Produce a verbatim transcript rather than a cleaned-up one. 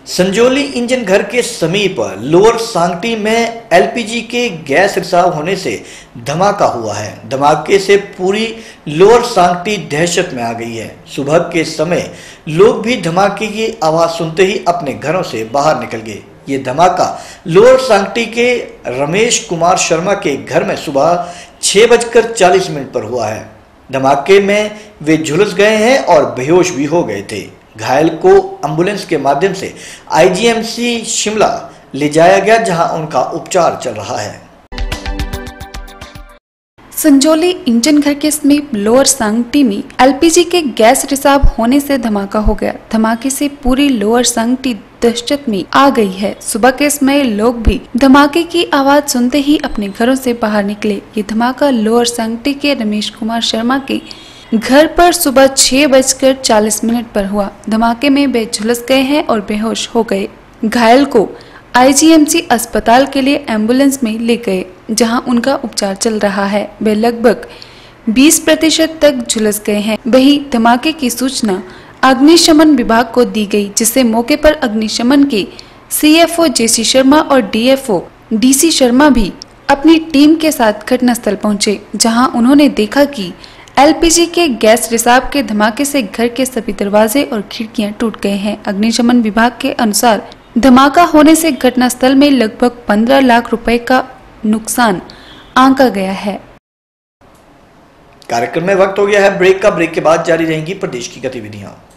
Sanjauli engine घर के समीप लोअर सांगटी में एलपीजी के गैस रिसाव होने से धमाका हुआ है। धमाके से पूरी लोअर सांगटी दहशत में आ गई है। सुबह के समय लोग भी धमाके की आवाज सुनते ही अपने घरों से बाहर निकल गए। ये धमाका लोअर सांगटी के रमेश कुमार शर्मा के घर में सुबह छह बजकर चालीस मिनट पर हुआ है। धमाके में वे झुलस गए हैं और बेहोश भी हो गए थे। घायल को एम्बुलेंस के माध्यम से आईजीएमसी शिमला ले जाया गया, जहां उनका उपचार चल रहा है। संजौली इंजन घर के समीप लोअर सांगटी में एलपीजी के गैस रिसाव होने से धमाका हो गया। धमाके से पूरी लोअर सांगटी दहशत में आ गई है। सुबह के समय लोग भी धमाके की आवाज सुनते ही अपने घरों से बाहर निकले। ये धमाका लोअर सांगटी के रमेश कुमार शर्मा के घर पर सुबह छह बजकर चालीस मिनट पर हुआ। धमाके में वे झुलस गए हैं और बेहोश हो गए। घायल को आईजीएमसी अस्पताल के लिए एम्बुलेंस में ले गए, जहां उनका उपचार चल रहा है। वे लगभग बीस प्रतिशत तक झुलस गए हैं। वहीं धमाके की सूचना अग्निशमन विभाग को दी गई, जिससे मौके पर अग्निशमन के सीएफओ जेसी शर्मा और डीएफओ डीसी शर्मा भी अपनी टीम के साथ घटनास्थल पहुंचे, जहां उन्होंने देखा कि एलपीजी के गैस रिसाव के धमाके से घर के सभी दरवाजे और खिड़कियां टूट गए हैं। अग्निशमन विभाग के अनुसार धमाका होने से घटनास्थल में लगभग पंद्रह लाख रुपए का नुकसान आंका गया है। कार्यक्रम में वक्त हो गया है ब्रेक का। ब्रेक के बाद जारी रहेंगी प्रदेश की गतिविधियां।